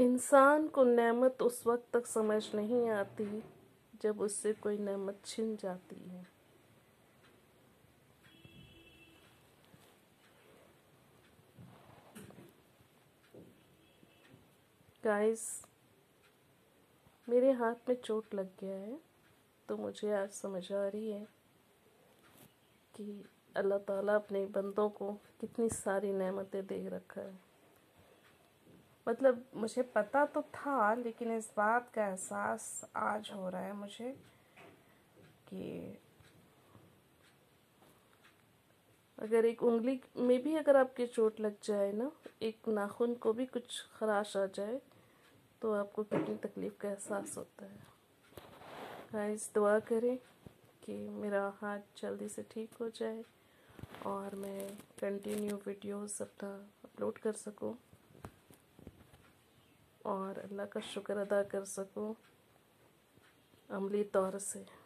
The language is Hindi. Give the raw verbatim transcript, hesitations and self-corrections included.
इंसान को नेमत उस वक्त तक समझ नहीं आती जब उससे कोई नेमत छिन जाती है। गाइस, मेरे हाथ में चोट लग गया है, तो मुझे आज समझ आ रही है कि अल्लाह ताला अपने बंदों को कितनी सारी नेमतें दे रखा है। मतलब मुझे पता तो था, लेकिन इस बात का एहसास आज हो रहा है मुझे कि अगर एक उंगली में भी अगर आपकी चोट लग जाए ना, एक नाखून को भी कुछ खराश आ जाए, तो आपको कितनी तकलीफ़ का एहसास होता है। गाइस, दुआ करें कि मेरा हाथ जल्दी से ठीक हो जाए और मैं कंटिन्यू वीडियोस अपना अपलोड कर सकूं और अल्लाह का शुक्र अदा कर सकूं अमली तौर से।